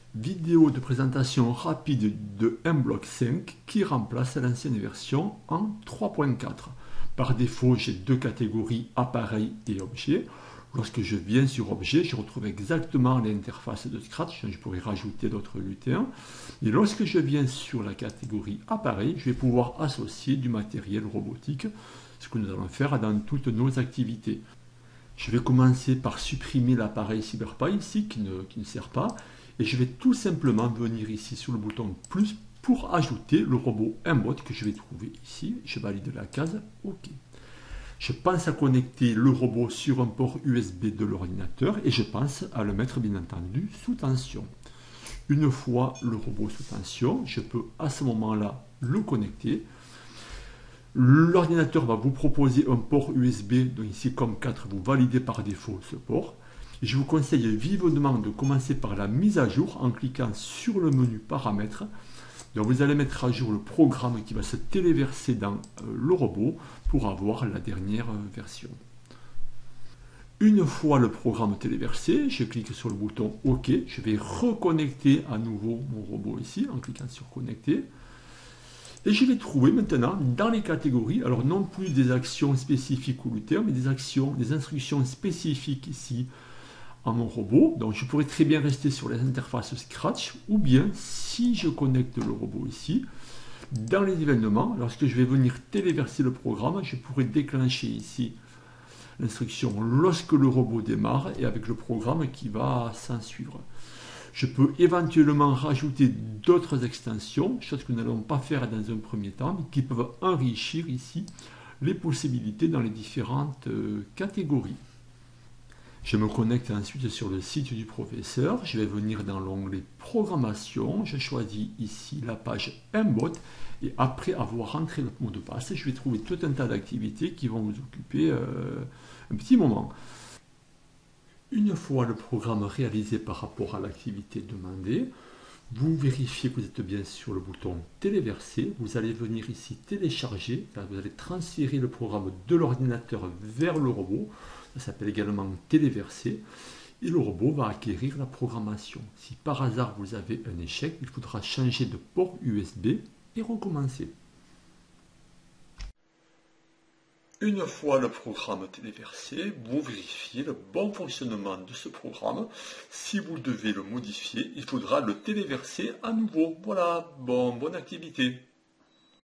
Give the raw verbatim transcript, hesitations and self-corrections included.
Vidéo de présentation rapide de M bloc cinq qui remplace l'ancienne version en trois point quatre. Par défaut, j'ai deux catégories, appareil et objet. Lorsque je viens sur objet, je retrouve exactement l'interface de Scratch. Je pourrais rajouter d'autres lutins. Et lorsque je viens sur la catégorie appareil, je vais pouvoir associer du matériel robotique, ce que nous allons faire dans toutes nos activités. Je vais commencer par supprimer l'appareil CyberPy ici, qui ne, qui ne sert pas. Et je vais tout simplement venir ici sur le bouton plus pour ajouter le robot Mbot que je vais trouver ici. Je valide la case OK. Je pense à connecter le robot sur un port U S B de l'ordinateur et je pense à le mettre bien entendu sous tension. Une fois le robot sous tension, je peux à ce moment-là le connecter. L'ordinateur va vous proposer un port U S B, donc ici comme quatre, vous validez par défaut ce port. Je vous conseille vivement de commencer par la mise à jour en cliquant sur le menu paramètres. Donc vous allez mettre à jour le programme qui va se téléverser dans le robot pour avoir la dernière version. Une fois le programme téléversé, je clique sur le bouton OK. Je vais reconnecter à nouveau mon robot ici en cliquant sur connecter. Et je vais trouver maintenant dans les catégories, alors non plus des actions spécifiques ou lutins, mais des actions, des instructions spécifiques ici à mon robot. Donc je pourrais très bien rester sur les interfaces Scratch, ou bien si je connecte le robot ici, dans les événements, lorsque je vais venir téléverser le programme, je pourrais déclencher ici l'instruction lorsque le robot démarre et avec le programme qui va s'en suivre. Je peux éventuellement rajouter d'autres extensions, chose que nous n'allons pas faire dans un premier temps, mais qui peuvent enrichir ici les possibilités dans les différentes euh, catégories. Je me connecte ensuite sur le site du professeur, je vais venir dans l'onglet programmation, je choisis ici la page Mbot et après avoir rentré notre mot de passe, je vais trouver tout un tas d'activités qui vont vous occuper euh, un petit moment. Une fois le programme réalisé par rapport à l'activité demandée, vous vérifiez que vous êtes bien sur le bouton téléverser, vous allez venir ici télécharger, vous allez transférer le programme de l'ordinateur vers le robot. Ça s'appelle également téléverser et le robot va acquérir la programmation. Si par hasard vous avez un échec, il faudra changer de port U S B et recommencer. Une fois le programme téléversé, vous vérifiez le bon fonctionnement de ce programme. Si vous devez le modifier, il faudra le téléverser à nouveau. Voilà, bon, bonne activité.